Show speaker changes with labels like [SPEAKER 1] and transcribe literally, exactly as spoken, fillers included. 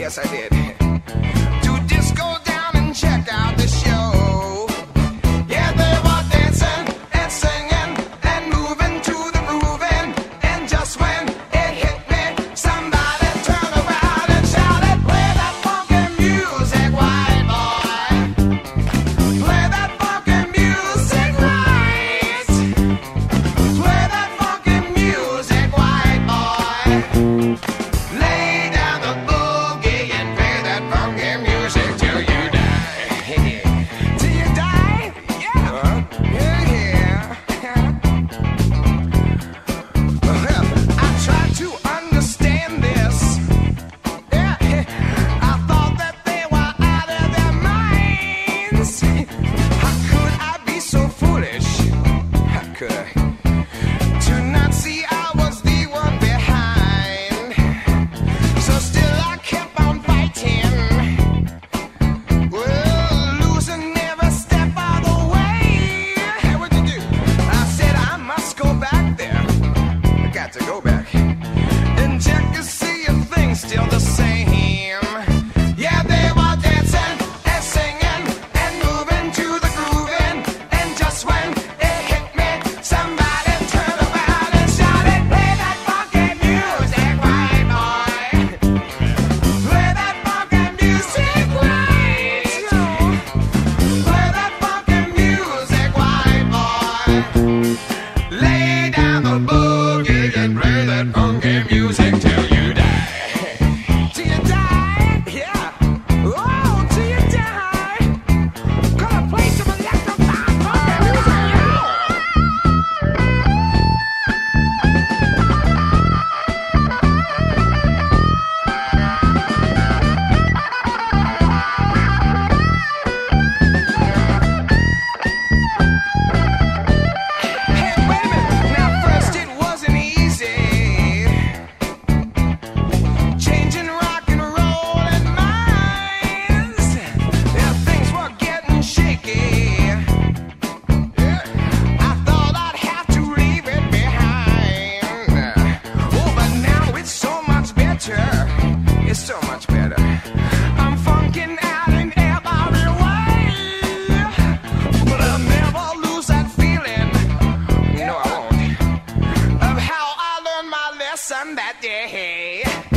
[SPEAKER 1] Yes, I did. To disco down and check out the show. Yeah, they were dancing and singing and moving to the grooving. And just when it hit me, somebody turned around and shouted, "Play that funky music, white boy. Play that funky music right. Play that funky music, white boy. Lay down the boogie and play that funky music till you die." Till you die? Yeah. Yeah, yeah. Well, I tried to understand this. Yeah. I thought that they were out of their minds. How could I be so foolish? How could I? To not see I was the one behind. So still I kept on fighting. Well, losing every step of the way. Hey, what'd you do? I said I must go back there. I got to go back and check to see if things still the same. Yeah, they were dancing and singing and moving to the grooving. And just when it hit me, somebody turned around and shouted, "Play that funky music, white boy. Play that funky music right. Play that funky music, white boy. Lay down the boogie and play that funky music till you die." Till you die? Yeah. Oh, till you die. Gonna play some electrified funky music, yeah. Hey, wait a minute. Now, first it wasn't easy. Changing rock and roll and minds. Yeah, things were getting shaky. Yeah. I thought I'd have to leave it behind. Oh, but now it's so much better. It's so much better. I'm funking out in every way. But I'll never lose that feeling. No, I won't. Of how I learned my lesson that day.